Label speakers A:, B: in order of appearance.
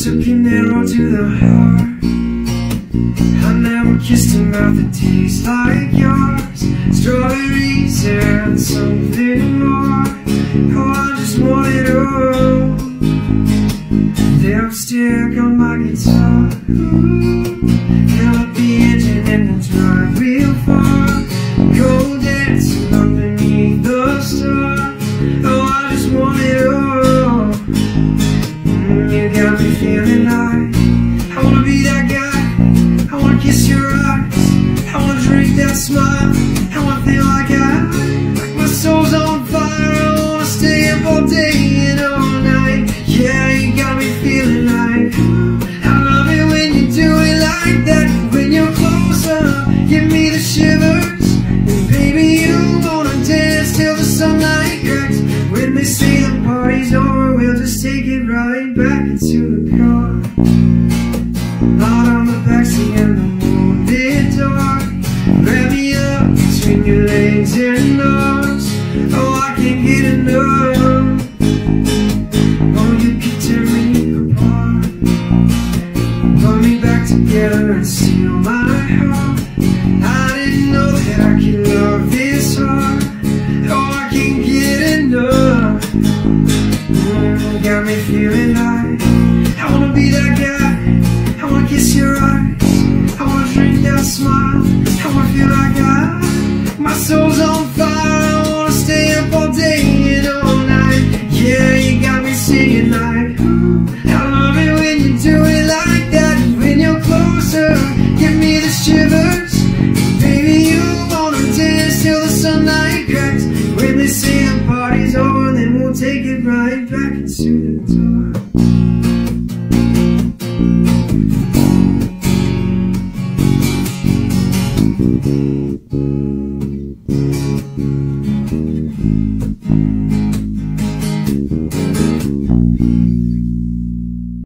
A: took an arrow to the heart. I never kissed a mouth that tastes like yours. Strawberries and something more. Oh, I just want it all. Lipstick on my guitar. Fill up the engine and we'll drive real far. Go dancing underneath the stars. Oh, I just want it all. You got me feeling like I wanna be that guy. I wanna kiss your eyes. I wanna drink that smile. I wanna feel like my soul's on fire. I wanna stay up all day and all night. Yeah, you got me feeling like I love it when you do it like that. When you're closer, give me the shivers. And baby, you wanna dance till the sunlight cracks. When they say the party's over, we'll just take it right back into the car. Out on the backseat and the moonlit dark. Wrap me up between your legs and arms. Oh, I can't get enough. Oh, you can tear me apart. Put me back together and steal my heart. I didn't know that I could love this hard. Oh, I can't get enough. Got me feeling like I wanna be that guy. I wanna kiss your eyes. I wanna drink that smile. I wanna feel like my soul's on fire. I wanna stay up all day and all night. Yeah, you got me singing like I love it when you do it like that. When you're closer, give me the shivers.